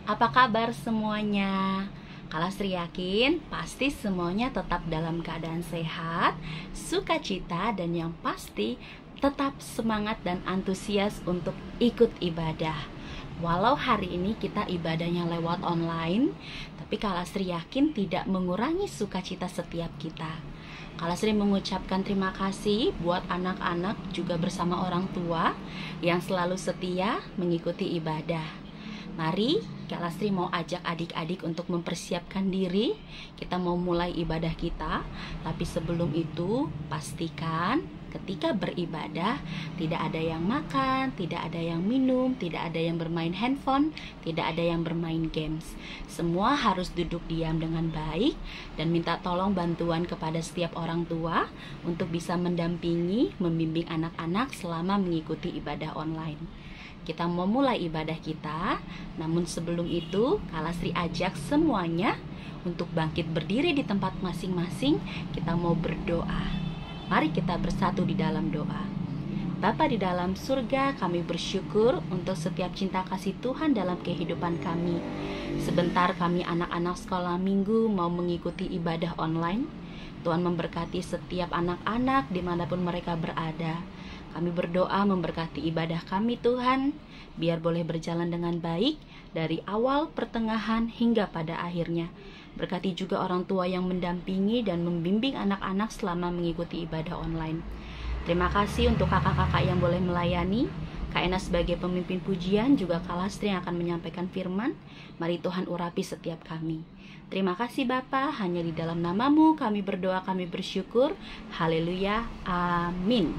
Apa kabar semuanya? Kalastri yakin pasti semuanya tetap dalam keadaan sehat, sukacita, dan yang pasti tetap semangat dan antusias untuk ikut ibadah. Walau hari ini kita ibadahnya lewat online, tapi Kalastri yakin tidak mengurangi sukacita setiap kita. Kalastri mengucapkan terima kasih buat anak-anak juga bersama orang tua yang selalu setia mengikuti ibadah. Mari Kalastri mau ajak adik-adik untuk mempersiapkan diri. Kita mau mulai ibadah kita. Tapi sebelum itu pastikan ketika beribadah tidak ada yang makan, tidak ada yang minum, tidak ada yang bermain handphone, tidak ada yang bermain games. Semua harus duduk diam dengan baik dan minta tolong bantuan kepada setiap orang tua untuk bisa mendampingi, membimbing anak-anak selama mengikuti ibadah online. Kita mau mulai ibadah kita, namun sebelum itu Kalastri ajak semuanya untuk bangkit berdiri di tempat masing-masing. Kita mau berdoa. Mari kita bersatu di dalam doa. Bapa di dalam surga, kami bersyukur untuk setiap cinta kasih Tuhan dalam kehidupan kami. Sebentar kami anak-anak sekolah minggu mau mengikuti ibadah online. Tuhan memberkati setiap anak-anak dimanapun mereka berada. Kami berdoa memberkati ibadah kami Tuhan, biar boleh berjalan dengan baik dari awal, pertengahan, hingga pada akhirnya. Berkati juga orang tua yang mendampingi dan membimbing anak-anak selama mengikuti ibadah online. Terima kasih untuk kakak-kakak yang boleh melayani. Kak Ena sebagai pemimpin pujian, juga Kalastri yang akan menyampaikan firman. Mari Tuhan urapi setiap kami. Terima kasih Bapa, hanya di dalam namamu kami berdoa, kami bersyukur. Haleluya, amin.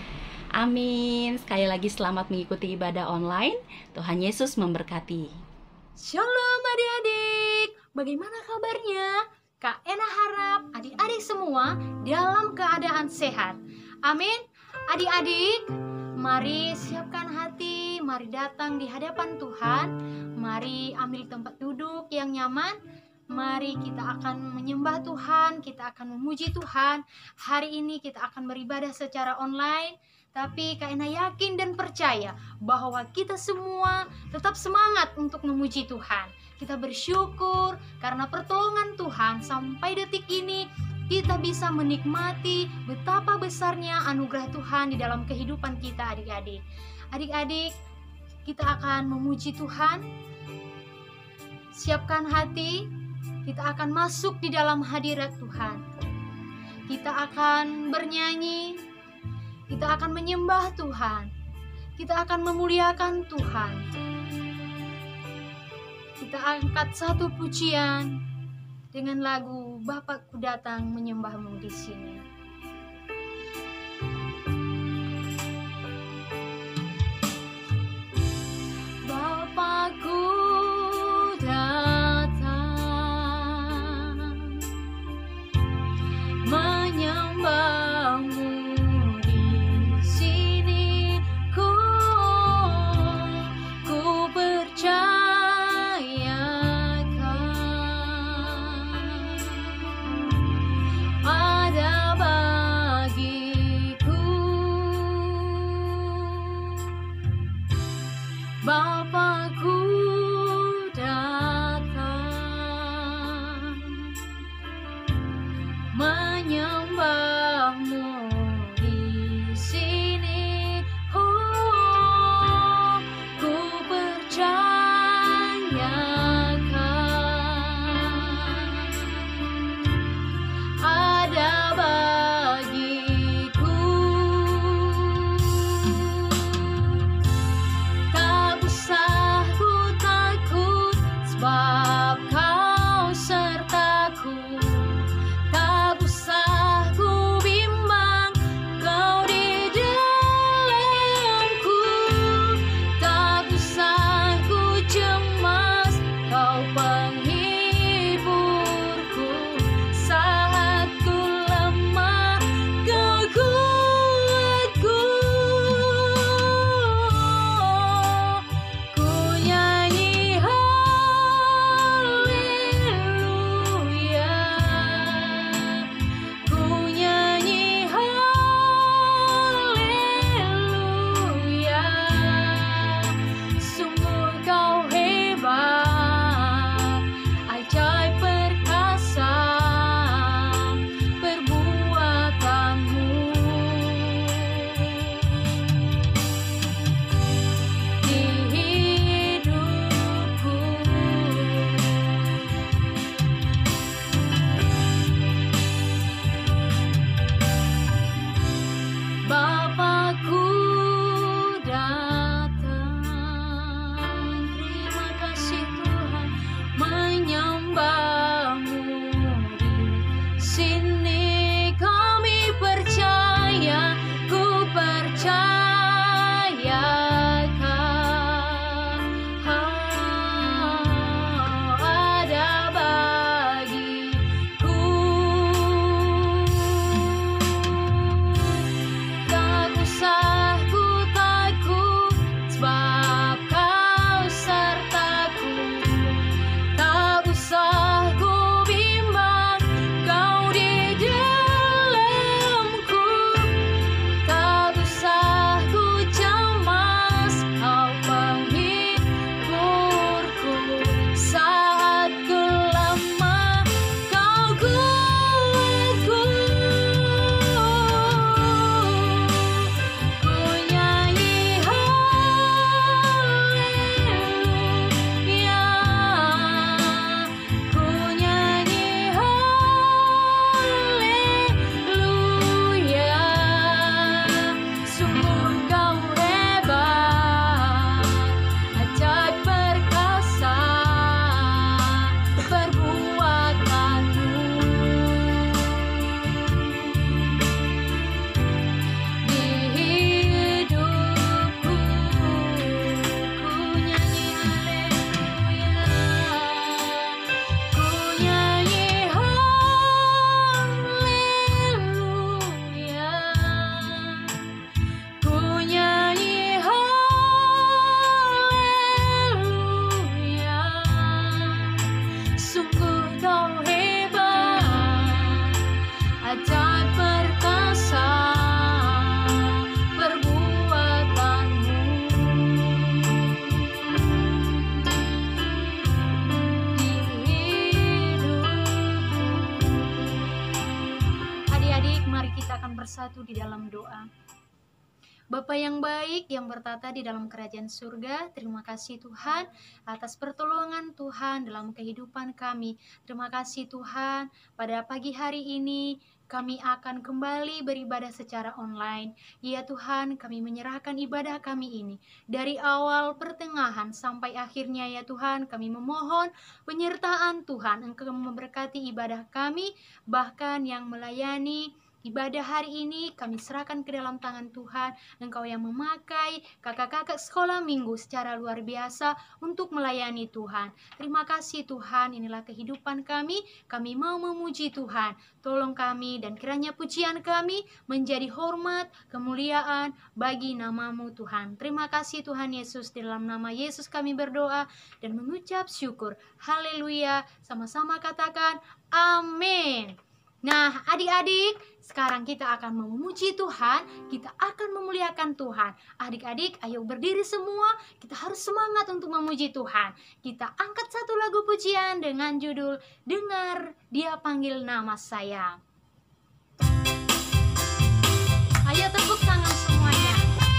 Amin. Sekali lagi selamat mengikuti ibadah online. Tuhan Yesus memberkati. Shalom adik-adik, bagaimana kabarnya? Kak Ena harap adik-adik semua dalam keadaan sehat. Amin. Adik-adik, mari siapkan hati, mari datang di hadapan Tuhan. Mari ambil tempat duduk yang nyaman. Mari kita akan menyembah Tuhan, kita akan memuji Tuhan. Hari ini kita akan beribadah secara online. Tapi Kak Ena yakin dan percaya bahwa kita semua tetap semangat untuk memuji Tuhan. Kita bersyukur karena pertolongan Tuhan sampai detik ini kita bisa menikmati betapa besarnya anugerah Tuhan di dalam kehidupan kita adik-adik. Adik-adik, kita akan memuji Tuhan. Siapkan hati, kita akan masuk di dalam hadirat Tuhan. Kita akan bernyanyi. Kita akan menyembah Tuhan. Kita akan memuliakan Tuhan. Kita angkat satu pujian dengan lagu Bapakku datang menyembahmu di sini. Bapakku datang menyembahmu. Ada bersatu di dalam doa. Bapa yang baik yang bertata di dalam kerajaan surga, terima kasih Tuhan atas pertolongan Tuhan dalam kehidupan kami. Terima kasih Tuhan, pada pagi hari ini kami akan kembali beribadah secara online. Ya Tuhan, kami menyerahkan ibadah kami ini dari awal, pertengahan, sampai akhirnya ya Tuhan. Kami memohon penyertaan Tuhan, Engkau memberkati ibadah kami, bahkan yang melayani ibadah hari ini kami serahkan ke dalam tangan Tuhan. Engkau yang memakai kakak-kakak sekolah minggu secara luar biasa untuk melayani Tuhan. Terima kasih Tuhan, inilah kehidupan kami. Kami mau memuji Tuhan. Tolong kami dan kiranya pujian kami menjadi hormat, kemuliaan bagi nama-Mu Tuhan. Terima kasih Tuhan Yesus, di dalam nama Yesus kami berdoa dan mengucap syukur. Haleluya. Sama-sama katakan amin. Nah, adik-adik, sekarang kita akan memuji Tuhan, kita akan memuliakan Tuhan. Adik-adik, ayo berdiri semua, kita harus semangat untuk memuji Tuhan. Kita angkat satu lagu pujian dengan judul Dengar Dia Panggil Nama Saya. Ayo tepuk tangan semuanya.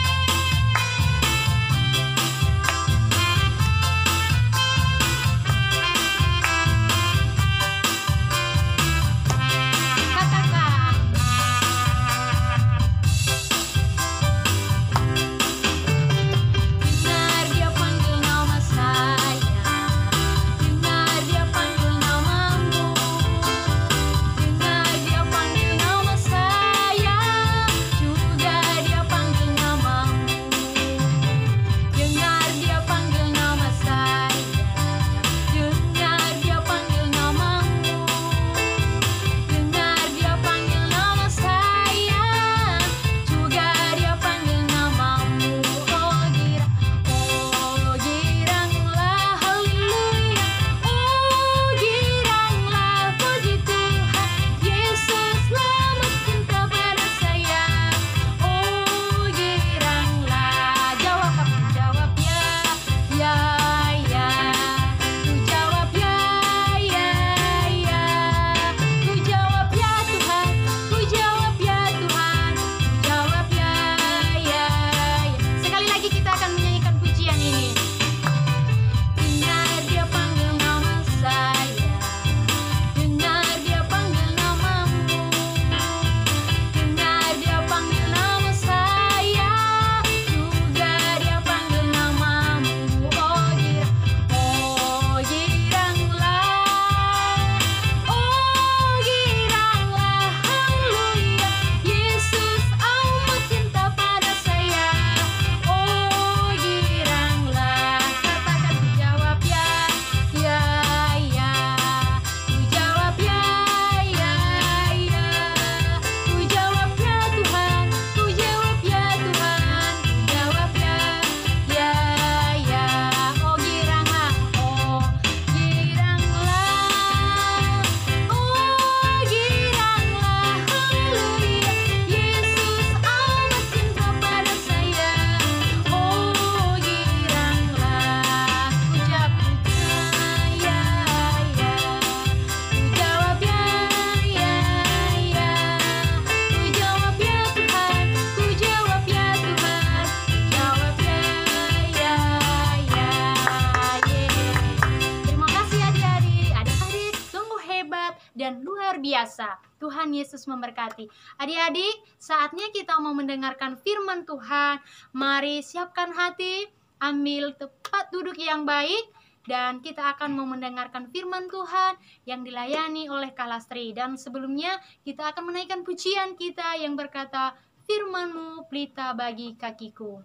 Dan luar biasa. Tuhan Yesus memberkati. Adik-adik, saatnya kita mau mendengarkan firman Tuhan. Mari siapkan hati, ambil tempat duduk yang baik, dan kita akan mau mendengarkan firman Tuhan yang dilayani oleh Kalastri. Dan sebelumnya kita akan menaikkan pujian kita yang berkata, firman-Mu pelita bagi kakiku.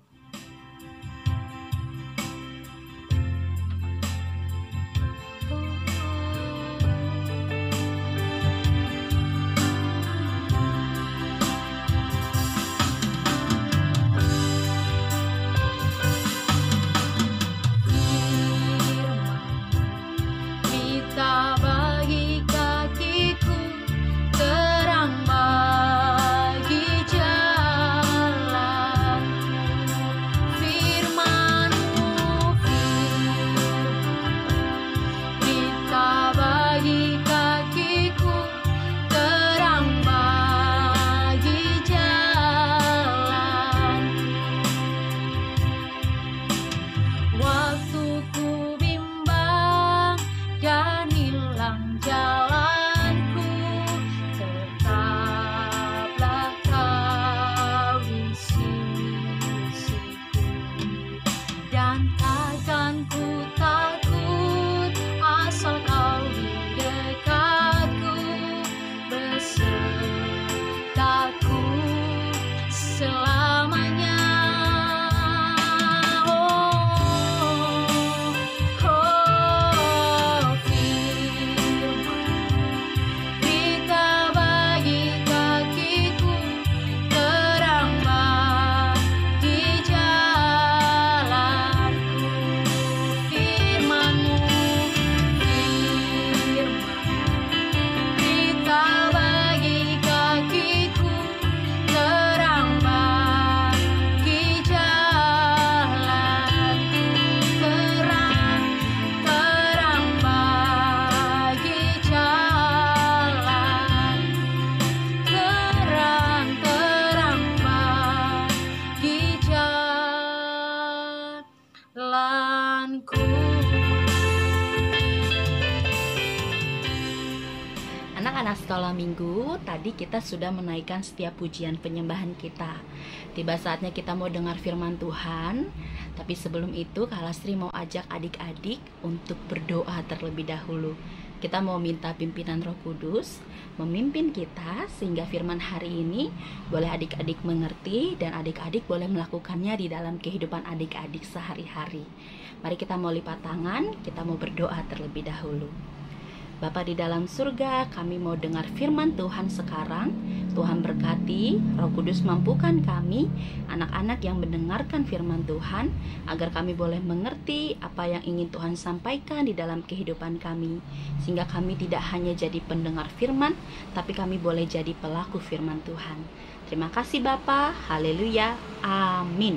anak sekolah minggu, tadi kita sudah menaikkan setiap pujian penyembahan kita. Tiba saatnya kita mau dengar firman Tuhan. Tapi sebelum itu Kak Lastri mau ajak adik-adik untuk berdoa terlebih dahulu. Kita mau minta pimpinan Roh Kudus memimpin kita sehingga firman hari ini boleh adik-adik mengerti dan adik-adik boleh melakukannya di dalam kehidupan adik-adik sehari-hari. Mari kita mau lipat tangan, kita mau berdoa terlebih dahulu. Bapa di dalam surga, kami mau dengar firman Tuhan sekarang. Tuhan berkati, Roh Kudus mampukan kami, anak-anak yang mendengarkan firman Tuhan, agar kami boleh mengerti apa yang ingin Tuhan sampaikan di dalam kehidupan kami. Sehingga kami tidak hanya jadi pendengar firman, tapi kami boleh jadi pelaku firman Tuhan. Terima kasih Bapa, haleluya, amin.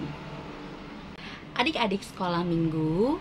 Adik-adik sekolah minggu,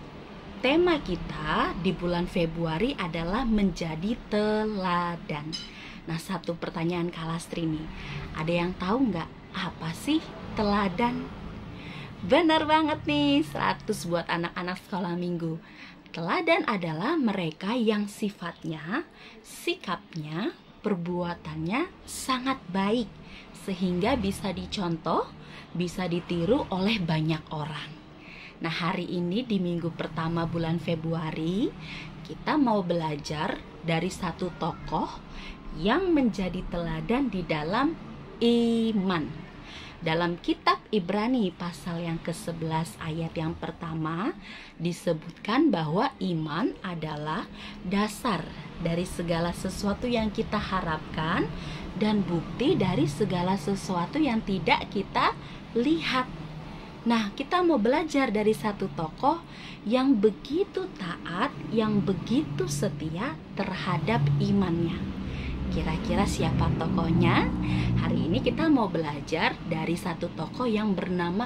tema kita di bulan Februari adalah menjadi teladan. Nah, satu pertanyaan Kak Lastri nih, ada yang tahu nggak apa sih teladan? Benar banget nih, 100 buat anak-anak sekolah minggu. Teladan adalah mereka yang sifatnya, sikapnya, perbuatannya sangat baik, sehingga bisa dicontoh, bisa ditiru oleh banyak orang. Nah, hari ini di minggu pertama bulan Februari, kita mau belajar dari satu tokoh yang menjadi teladan di dalam iman. Dalam kitab Ibrani pasal yang ke-11 ayat yang pertama, disebutkan bahwa iman adalah dasar dari segala sesuatu yang kita harapkan dan bukti dari segala sesuatu yang tidak kita lihat. Nah, kita mau belajar dari satu tokoh yang begitu taat, yang begitu setia terhadap imannya. Kira-kira siapa tokohnya? Hari ini kita mau belajar dari satu tokoh yang bernama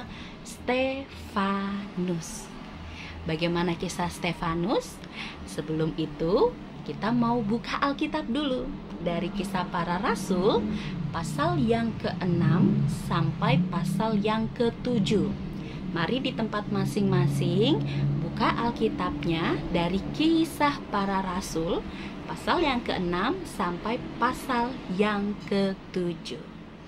Stefanus. Bagaimana kisah Stefanus? Sebelum itu, kita mau buka Alkitab dulu. Dari Kisah Para Rasul, pasal yang ke-6 sampai pasal yang ke-7. Mari di tempat masing-masing buka Alkitabnya dari Kisah Para Rasul pasal yang ke-6 sampai pasal yang ke-7.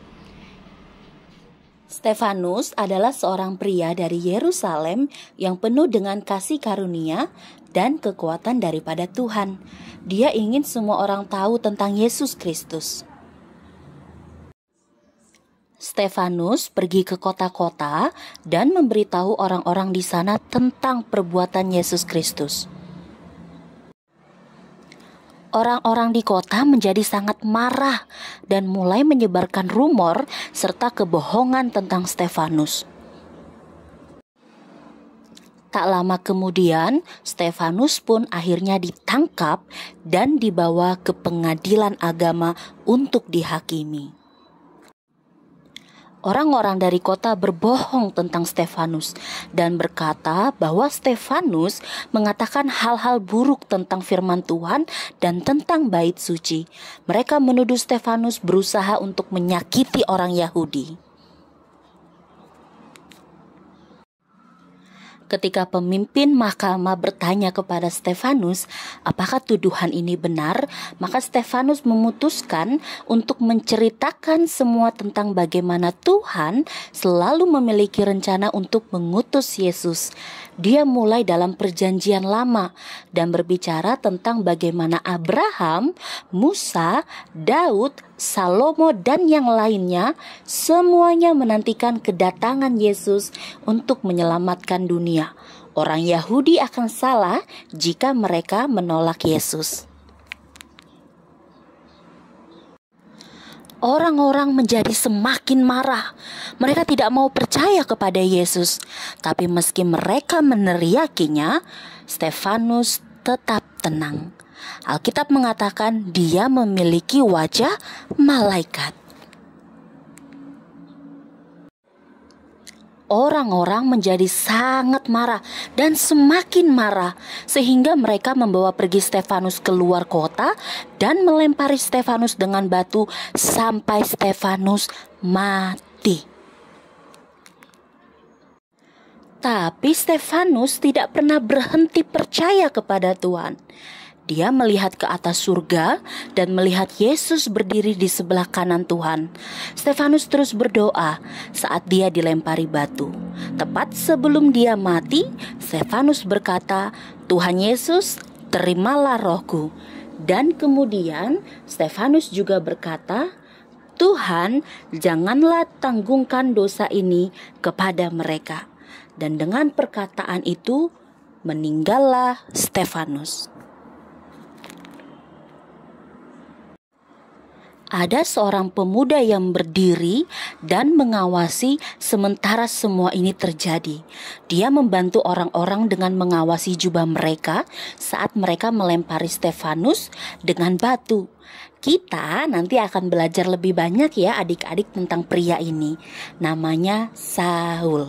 Stefanus adalah seorang pria dari Yerusalem yang penuh dengan kasih karunia dan kekuatan daripada Tuhan. Dia ingin semua orang tahu tentang Yesus Kristus. Stefanus pergi ke kota-kota dan memberitahu orang-orang di sana tentang perbuatan Yesus Kristus. Orang-orang di kota menjadi sangat marah dan mulai menyebarkan rumor serta kebohongan tentang Stefanus. Tak lama kemudian, Stefanus pun akhirnya ditangkap dan dibawa ke pengadilan agama untuk dihakimi. Orang-orang dari kota berbohong tentang Stefanus dan berkata bahwa Stefanus mengatakan hal-hal buruk tentang firman Tuhan dan tentang bait suci. Mereka menuduh Stefanus berusaha untuk menyakiti orang Yahudi. Ketika pemimpin mahkamah bertanya kepada Stefanus, apakah tuduhan ini benar? Maka Stefanus memutuskan untuk menceritakan semua tentang bagaimana Tuhan selalu memiliki rencana untuk mengutus Yesus. Dia mulai dalam perjanjian lama dan berbicara tentang bagaimana Abraham, Musa, Daud, Salomo dan yang lainnya semuanya menantikan kedatangan Yesus untuk menyelamatkan dunia. Orang Yahudi akan salah jika mereka menolak Yesus. Orang-orang menjadi semakin marah. Mereka tidak mau percaya kepada Yesus. Tapi meski mereka meneriakinya, Stefanus tetap tenang. Alkitab mengatakan dia memiliki wajah malaikat. Orang-orang menjadi sangat marah dan semakin marah sehingga mereka membawa pergi Stefanus keluar kota dan melempari Stefanus dengan batu sampai Stefanus mati. Tapi Stefanus tidak pernah berhenti percaya kepada Tuhan. Dia melihat ke atas surga dan melihat Yesus berdiri di sebelah kanan Tuhan. Stefanus terus berdoa saat dia dilempari batu. Tepat sebelum dia mati, Stefanus berkata, "Tuhan Yesus, terimalah rohku." Dan kemudian Stefanus juga berkata, "Tuhan, janganlah tanggungkan dosa ini kepada mereka." Dan dengan perkataan itu, meninggallah Stefanus. Ada seorang pemuda yang berdiri dan mengawasi sementara semua ini terjadi. Dia membantu orang-orang dengan mengawasi jubah mereka saat mereka melempari Stefanus dengan batu. Kita nanti akan belajar lebih banyak ya adik-adik tentang pria ini. Namanya Saul.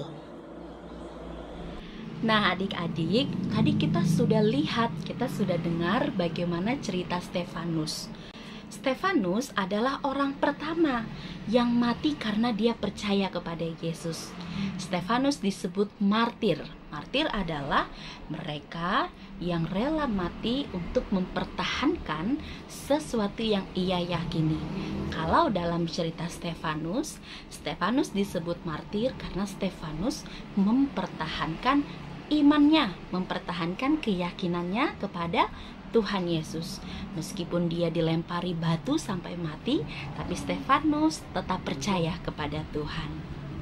Nah adik-adik, tadi kita sudah lihat, kita sudah dengar bagaimana cerita Stefanus. Stefanus adalah orang pertama yang mati karena dia percaya kepada Yesus. Stefanus disebut martir. Martir adalah mereka yang rela mati untuk mempertahankan sesuatu yang ia yakini. Kalau dalam cerita Stefanus, Stefanus disebut martir karena Stefanus mempertahankan imannya, mempertahankan keyakinannya kepada Tuhan Yesus. Meskipun dia dilempari batu sampai mati, tapi Stefanus tetap percaya kepada Tuhan.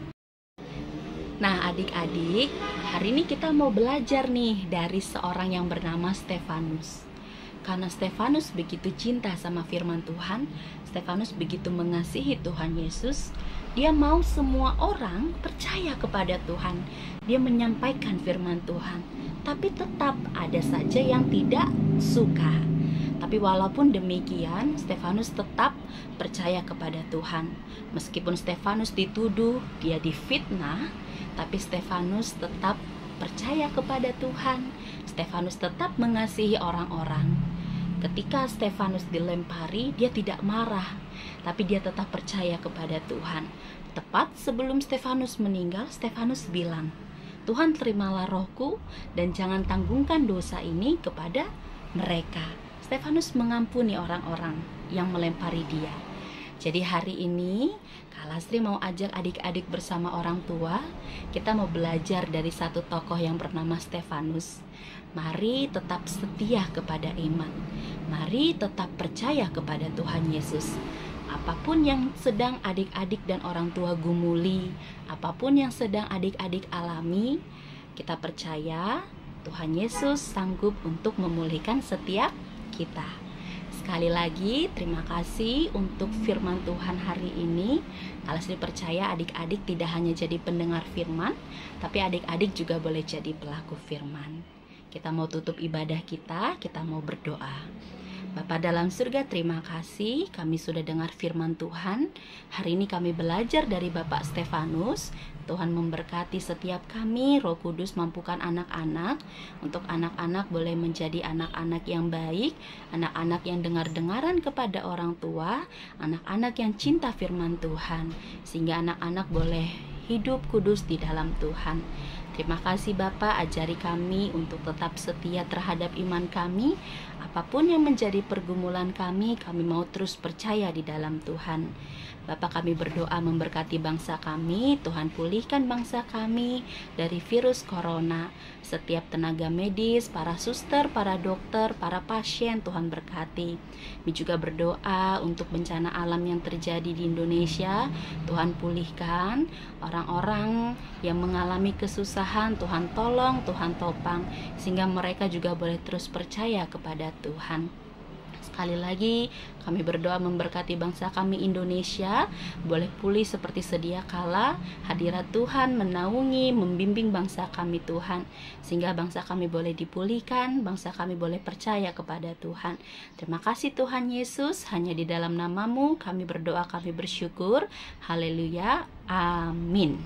Nah adik-adik, hari ini kita mau belajar nih dari seorang yang bernama Stefanus. Karena Stefanus begitu cinta sama firman Tuhan, Stefanus begitu mengasihi Tuhan Yesus, dia mau semua orang percaya kepada Tuhan. Dia menyampaikan firman Tuhan, tapi tetap ada saja yang tidak suka. Tapi walaupun demikian, Stefanus tetap percaya kepada Tuhan. Meskipun Stefanus dituduh, dia difitnah, tapi Stefanus tetap percaya kepada Tuhan. Stefanus tetap mengasihi orang-orang. Ketika Stefanus dilempari, dia tidak marah, tapi dia tetap percaya kepada Tuhan. Tepat sebelum Stefanus meninggal, Stefanus bilang, "Tuhan, terimalah rohku dan jangan tanggungkan dosa ini kepada mereka." Stefanus mengampuni orang-orang yang melempari dia. Jadi hari ini Kak Lastri mau ajak adik-adik bersama orang tua, kita mau belajar dari satu tokoh yang bernama Stefanus. Mari tetap setia kepada iman. Mari tetap percaya kepada Tuhan Yesus. Apapun yang sedang adik-adik dan orang tua gumuli, apapun yang sedang adik-adik alami, kita percaya Tuhan Yesus sanggup untuk memulihkan setiap kita. Sekali lagi terima kasih untuk firman Tuhan hari ini. Kalau saya percaya adik-adik tidak hanya jadi pendengar firman, tapi adik-adik juga boleh jadi pelaku firman. Kita mau tutup ibadah kita mau berdoa. Bapa dalam surga, terima kasih kami sudah dengar firman Tuhan. Hari ini kami belajar dari Bapak Stefanus. Tuhan memberkati setiap kami, Roh Kudus mampukan anak-anak. Untuk anak-anak boleh menjadi anak-anak yang baik, anak-anak yang dengar-dengaran kepada orang tua, anak-anak yang cinta firman Tuhan, sehingga anak-anak boleh hidup kudus di dalam Tuhan. Terima kasih Bapak, ajari kami untuk tetap setia terhadap iman kami. Apapun yang menjadi pergumulan kami mau terus percaya di dalam Tuhan. Bapak, kami berdoa memberkati bangsa kami. Tuhan pulihkan bangsa kami dari virus corona. Setiap tenaga medis, para suster, para dokter, para pasien, Tuhan berkati. Kami juga berdoa untuk bencana alam yang terjadi di Indonesia. Tuhan pulihkan orang-orang yang mengalami kesusahan. Tuhan tolong, Tuhan topang, sehingga mereka juga boleh terus percaya kepada Tuhan. Sekali lagi kami berdoa memberkati bangsa kami Indonesia, boleh pulih seperti sedia kala. Hadirat Tuhan menaungi, membimbing bangsa kami Tuhan, sehingga bangsa kami boleh dipulihkan, bangsa kami boleh percaya kepada Tuhan. Terima kasih Tuhan Yesus, hanya di dalam nama-Mu kami berdoa, kami bersyukur. Haleluya, amin.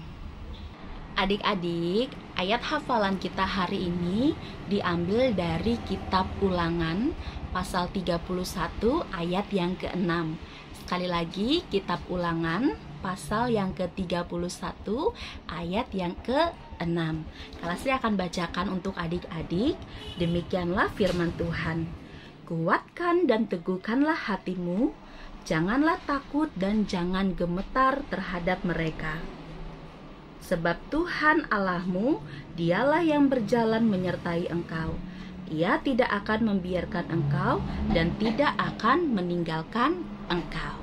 Adik-adik, ayat hafalan kita hari ini diambil dari kitab Ulangan pasal 31 ayat yang ke-6. Sekali lagi, kitab Ulangan pasal yang ke-31 ayat yang ke-6. Kalau saya akan bacakan untuk adik-adik, demikianlah firman Tuhan. Kuatkan dan teguhkanlah hatimu, janganlah takut dan jangan gemetar terhadap mereka. Sebab Tuhan Allahmu, Dialah yang berjalan menyertai engkau. Ia tidak akan membiarkan engkau dan tidak akan meninggalkan engkau.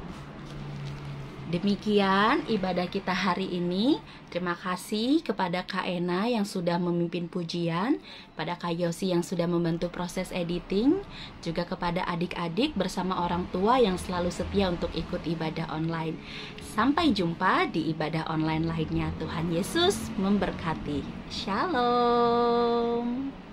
Demikian ibadah kita hari ini. Terima kasih kepada Kak Ena yang sudah memimpin pujian, pada Kak Yosi yang sudah membantu proses editing, juga kepada adik-adik bersama orang tua yang selalu setia untuk ikut ibadah online. Sampai jumpa di ibadah online lainnya. Tuhan Yesus memberkati. Shalom.